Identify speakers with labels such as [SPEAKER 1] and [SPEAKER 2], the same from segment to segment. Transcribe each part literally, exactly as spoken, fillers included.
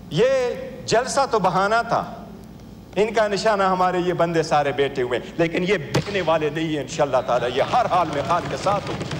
[SPEAKER 1] یہ جلسہ تو بہانہ تھا، ان کا نشانہ ہمارے یہ بندے سارے بیٹھے ہوئے، لیکن یہ بکنے والے نہیں ہیں انشاءاللہ تعالی، یہ ہر حال میں خان کے ساتھ ہوں۔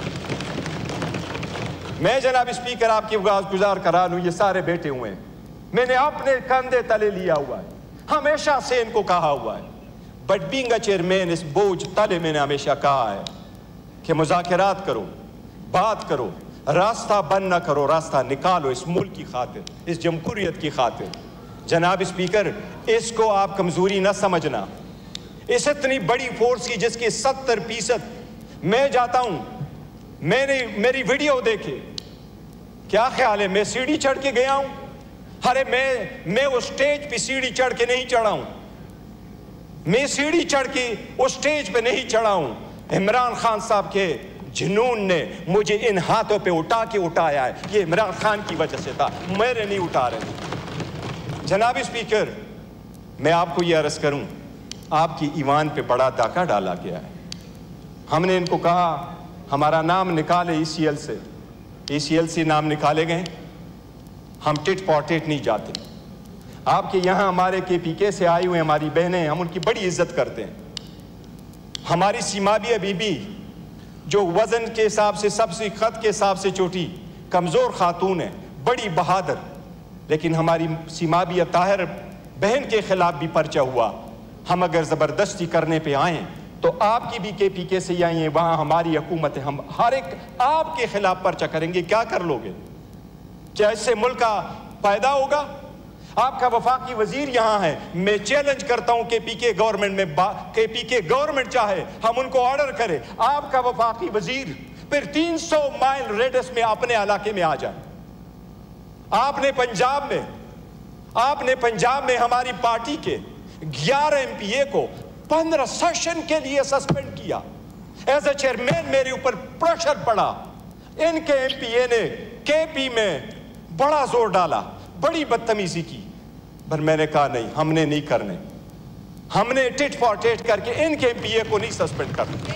[SPEAKER 1] میں جناب اسپیکر آپ کی گزار کرا لوں، یہ سارے بیٹھے ہوئے ہیں، میں نے اپنے کندھے تلے لیا ہوا ہے، ہمیشہ سے ان کو کہا ہوا ہے، بٹ بینگ اے چیئرمین اس بوجھ تلے میں نے ہمیشہ کہا ہے کہ مذاکرات کرو، بات کرو، راستہ بند نہ کرو، راستہ نکالو اس ملک کی خاطر، اس جمہوریت کی خاطر۔ جناب اسپیکر، اس کو آپ کمزوری نہ سمجھنا، اس اتنی بڑی فورس کی جس کی ستر فیصد میں جاتا ہوں، میں نے میری ویڈیو دیکھے، کیا خیال ہے میں سیڑھی چڑھ کے گیا ہوں؟ ارے میں میں اس سٹیج پہ سیڑھی چڑھ کے نہیں چڑھا ہوں، میں سیڑھی چڑھ کے اس سٹیج پہ نہیں چڑھا ہوں، عمران خان صاحب کے جنون نے مجھے ان ہاتھوں پہ اٹھا کے اٹھایا ہے، یہ عمران خان کی وجہ سے تھا، میرے نہیں اٹھا رہے۔ جناب اسپیکر، میں آپ کو یہ عرض کروں، آپ کی ایوان پہ بڑا ڈاکہ ڈالا گیا ہے۔ ہم نے ان کو کہا ہمارا نام نکالے ای سی ایل سے، ای سی ایل سے نام نکالے گئے، ہم ٹٹ پوٹیٹ نہیں جاتے۔ آپ کے یہاں ہمارے کے پی کے سے آئی ہوئے ہماری بہنیں، ہم ان کی بڑی عزت کرتے ہیں۔ ہماری سیمابیہ بی بی جو وزن کے حساب سے سب سے خط کے حساب سے چھوٹی کمزور خاتون ہے، بڑی بہادر، لیکن ہماری سیمابیہ طاہر بہن کے خلاف بھی پرچہ ہوا۔ ہم اگر زبردستی کرنے پہ آئیں تو آپ کی بھی کے پی کے سے آئیں، وہاں ہماری حکومت ہے، ہم ہر ایک آپ کے خلاف پرچہ کریں گے، کیا کر لو گے؟ کیا اس سے ملک کا فائدہ ہوگا؟ آپ کا وفاقی وزیر یہاں ہے، میں چیلنج کرتا ہوں کہ پی کے گورنمنٹ میں کہ پی کے گورنمنٹ چاہے ہم ان کو آرڈر کرے، آپ کا وفاقی وزیر پھر تین سو مائل ریڈس میں اپنے علاقے میں آ جائے۔ آپ نے پنجاب میں آپ نے پنجاب میں ہماری پارٹی کے گیارہ ایم پی اے کو پندرہ سیشن کے لیے سسپینڈ کیا۔ ایز اے چیئرمین میرے اوپر پریشر پڑا، ان کے ایم پی اے نے کے پی میں بڑا زور ڈالا، بڑی بدتمیزی کی، پر میں نے کہا نہیں، ہم نے نہیں کرنے، ہم نے ٹٹ فار ٹیٹ کر کے ان کے ایم پی اے کو نہیں سسپینڈ کرنا۔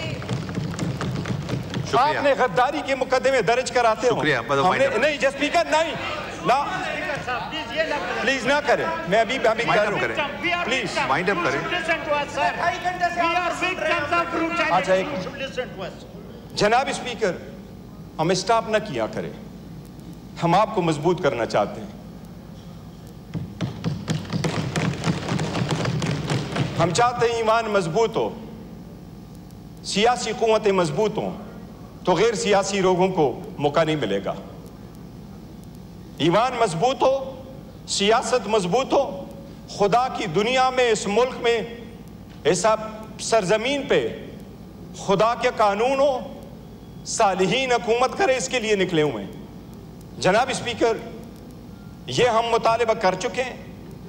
[SPEAKER 1] آپ نے غداری کے مقدمے درج کراتے ہو، ہم نے نہیں جس اسپیکر نہیں نا پلیز نہ کریں، میں ابھی ابھی کر رہا ہوں، پلیز
[SPEAKER 2] مائنڈ اپ کریں۔
[SPEAKER 1] اچھا ایک جناب اسپیکر، ہم اسٹاپ نہ کیا کریں، ہم آپ کو مضبوط کرنا چاہتے ہیں، ہم چاہتے ہیں ایمان مضبوط ہو، سیاسی قوتیں مضبوط ہوں تو غیر سیاسی لوگوں کو موقع نہیں ملے گا۔ ایمان مضبوط ہو، سیاست مضبوط ہو، خدا کی دنیا میں اس ملک میں اس سرزمین پہ خدا کے قانون ہو، صالحین حکومت کرے، اس کے لیے نکلے ہوئے ہیں۔ جناب اسپیکر، یہ ہم مطالبہ کر چکے ہیں،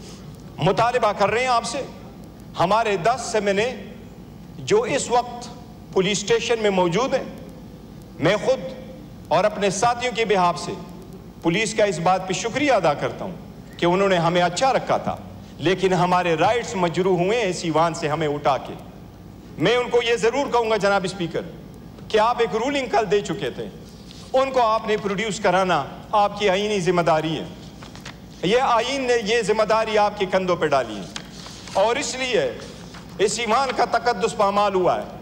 [SPEAKER 1] مطالبہ کر رہے ہیں آپ سے، ہمارے دس سیمنے جو اس وقت پولیس اسٹیشن میں موجود ہیں، میں خود اور اپنے ساتھیوں کے بہاف سے پولیس کا اس بات پہ شکریہ ادا کرتا ہوں کہ انہوں نے ہمیں اچھا رکھا تھا، لیکن ہمارے رائٹس مجروح ہوئے ہیں اس ایوان سے ہمیں اٹھا کے۔ میں ان کو یہ ضرور کہوں گا جناب اسپیکر کہ آپ ایک رولنگ کل دے چکے تھے، ان کو آپ نے پروڈیوس کرانا آپ کی آئینی ذمہ داری ہے، یہ آئین نے یہ ذمہ داری آپ کے کندھوں پہ ڈالی ہے، اور اس لیے اس ایوان کا تقدس پامال ہوا ہے۔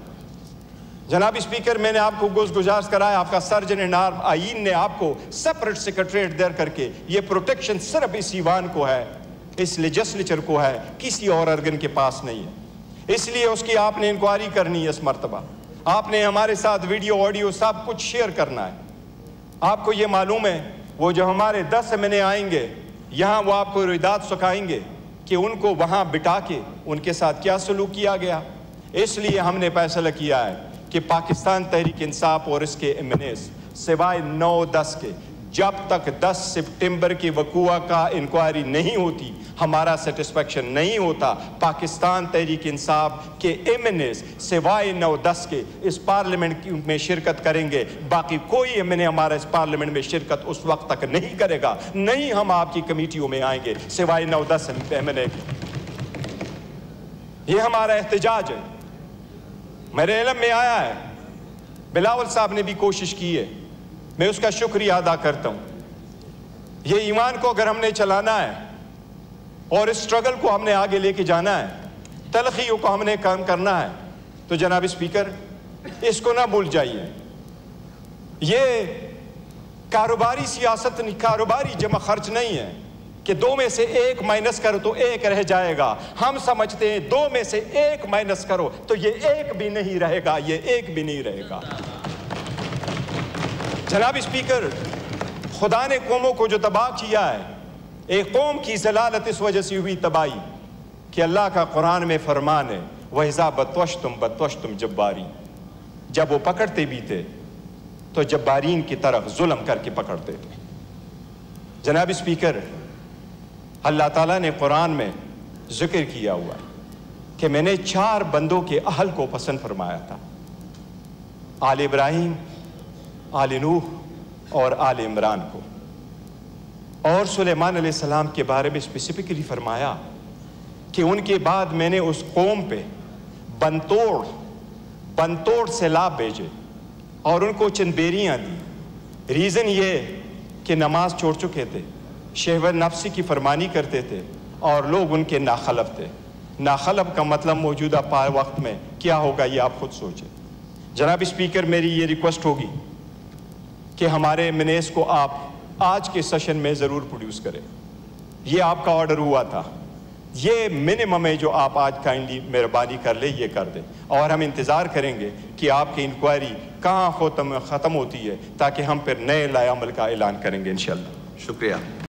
[SPEAKER 1] جناب اسپیکر، میں نے آپ کو گوش گزارش کرایا، آپ کا سرجن اینڈ آرم آئین نے آپ کو سپریٹ سیکریٹریٹ دیر کر کے یہ پروٹیکشن صرف اس ایوان کو ہے، اس لیجسلیچر کو ہے، کسی اور ارگن کے پاس نہیں ہے، اس لیے اس کی آپ نے انکوائری کرنی ہے، اس مرتبہ آپ نے ہمارے ساتھ ویڈیو آڈیو سب کچھ شیئر کرنا ہے۔ آپ کو یہ معلوم ہے وہ جو ہمارے دس مہینے آئیں گے یہاں، وہ آپ کو روایات سکھائیں گے کہ ان کو وہاں بٹھا کے ان کے ساتھ کیا سلوک کیا گیا۔ اس لیے ہم نے فیصلہ کیا ہے کہ پاکستان تحریک انصاف اور اس کے ایمنیز سوائے نو دس کے جب تک دس سپٹمبر کی وقوع کا انکوائری نہیں ہوتی ہمارا سیٹسفیکشن نہیں ہوتا، پاکستان تحریک انصاف کے ایمنیز سوائے نو دس کے اس پارلیمنٹ میں شرکت کریں گے، باقی کوئی ایمنے ہمارا اس پارلیمنٹ میں شرکت اس وقت تک نہیں کرے گا، نہیں ہم آپ کی کمیٹیوں میں آئیں گے سوائے نو دس ایمنے کی۔ یہ ہمارا احتجاج ہے، میرے علم میں آیا ہے بلاول صاحب نے بھی کوشش کی ہے، میں اس کا شکریہ ادا کرتا ہوں۔ یہ ایمان کو اگر ہم نے چلانا ہے اور اس اسٹرگل کو ہم نے آگے لے کے جانا ہے، تلخیوں کو ہم نے کام کرنا ہے۔ تو جناب اسپیکر، اس کو نہ بھول جائیے، یہ کاروباری سیاست نہیں، کاروباری جمع خرچ نہیں ہے کہ دو میں سے ایک مائنس کرو تو ایک رہ جائے گا۔ ہم سمجھتے ہیں دو میں سے ایک مائنس کرو تو یہ ایک بھی نہیں رہے گا، یہ ایک بھی نہیں رہے گا۔ جناب اسپیکر، خدا نے قوموں کو جو تباہ کیا ہے، ایک قوم کی ضلالت اس وجہ سے ہوئی تباہی کہ اللہ کا قرآن میں فرمان ہے وَإِذَا بَطَّشْتُمْ بَطَّشْتُمْ جَبَّارِينَ، جب وہ پکڑتے بھی تھے تو جبارین کی طرف ظلم کر کے پکڑتے تھے۔ جناب اسپیکر، اللہ تعالیٰ نے قرآن میں ذکر کیا ہوا ہے کہ میں نے چار بندوں کے اہل کو پسند فرمایا تھا، آل ابراہیم، آل نوح اور آل عمران کو، اور سلیمان علیہ السلام کے بارے میں اسپیسیفکلی فرمایا کہ ان کے بعد میں نے اس قوم پہ بنتوڑ بنتوڑ سیلاب بھیجے اور ان کو چند بیریاں دی۔ ریزن یہ کہ نماز چھوڑ چکے تھے، شہوت نفسی کی فرمانی کرتے تھے اور لوگ ان کے ناخلف تھے۔ ناخلف کا مطلب موجودہ پا وقت میں کیا ہوگا یہ آپ خود سوچیں۔ جناب اسپیکر، میری یہ ریکویسٹ ہوگی کہ ہمارے منیس کو آپ آج کے سیشن میں ضرور پروڈیوس کریں۔ یہ آپ کا آرڈر ہوا تھا، یہ منیمم ہے جو آپ آج کائنڈلی مہربانی کر لیں، یہ کر دیں، اور ہم انتظار کریں گے کہ آپ کی انکوائری کہاں ختم ختم ہوتی ہے تاکہ ہم پھر نئے لائے عمل کا اعلان کریں گے انشاءاللہ۔
[SPEAKER 2] شکریہ۔